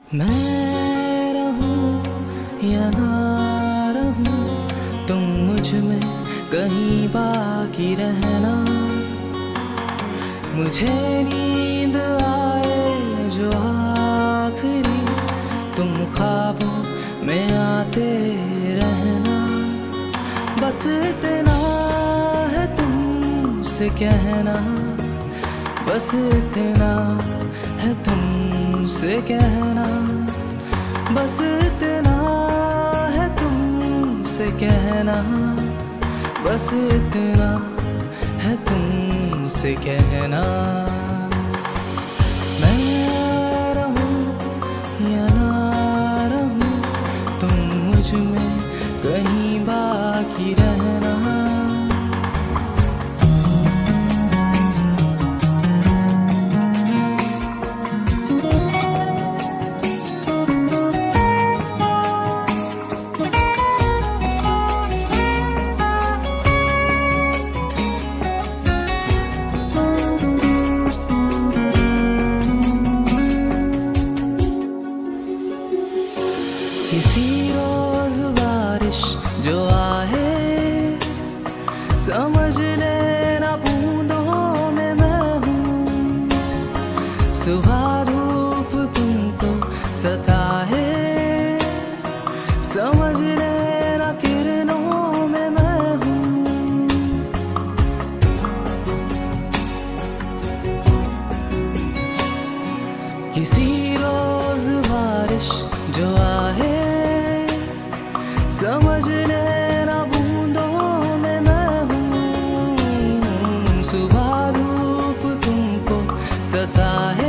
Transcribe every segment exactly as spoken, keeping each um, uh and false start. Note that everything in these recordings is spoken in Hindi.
मैं रहूं या ना रहूं, तुम मुझ में कहीं बाकी रहना। मुझे नींद आए जो आखिरी, तुम ख्वाबों में आते रहना। बस इतना है तुमसे कहना, बस इतना है तुमसे कहना, बस इतना है तुमसे कहना, बस इतना है तुमसे कहना। मैं रहूं या ना रहूं, तुम मुझ में कहीं बाकी रहना। किसी रोज बारिश जो आए, समझ लेना बूंदों में मैं हूँ। सुबह धूप तुमको सताए, समझ लेना किरणों में मैं हूँ। किसी रोज बारिश जो आए, समझ लेना बूंदों में मैं हूँ। सुबह धूप तुमको सताए,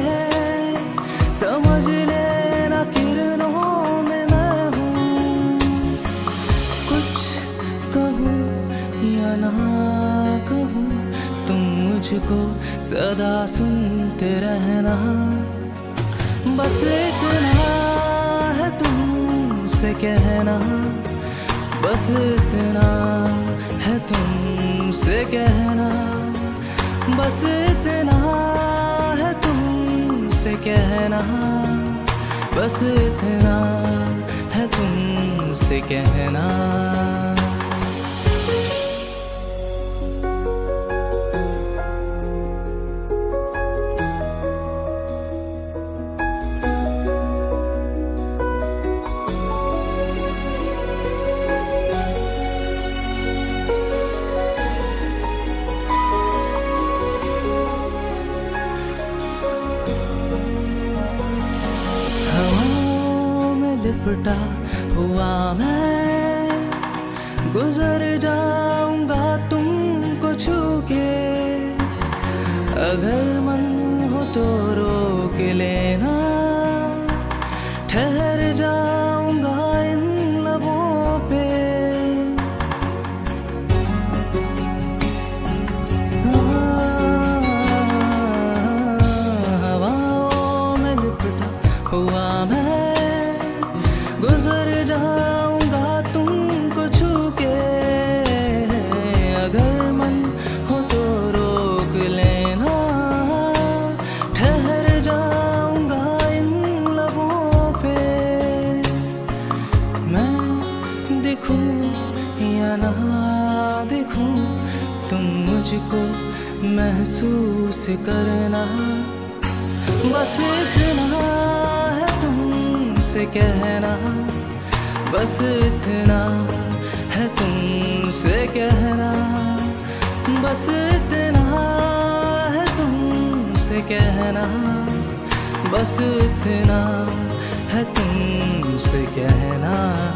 समझ लेना किरणों में मैं हूँ। कुछ कहूँ या ना कहूँ, तुम मुझको सदा सुनते रहना। बस इतना है तुमसे कहना, बस इतना है तुमसे कहना, बस इतना है तुमसे कहना, बस इतना है तुमसे कहना। लिपटा हुआ मैं गुजर जाऊंगा तुमको छू के। अगर मन हो तो रोक लेना, ठहर जाऊंगा इन लबों पे। हवाओं में लिपटा हुआ मैं गुजर जाऊंगा तुमको छू के। अगर मन हो तो रोक लेना, ठहर जाऊंगा इन लबों पे। मैं दिखूं या ना दिखूं, तुम मुझको महसूस करना। बस इतना है तुमसे कहना, बस इतना है तुमसे कहना, बस इतना है तुमसे कहना, बस इतना है तुमसे कहना।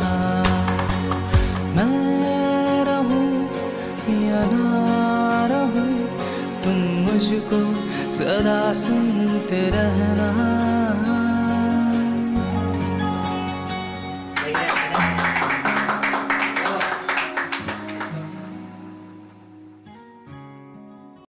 मैं रहूं या ना रहूं, तुम मुझको सदा सुनते रहना।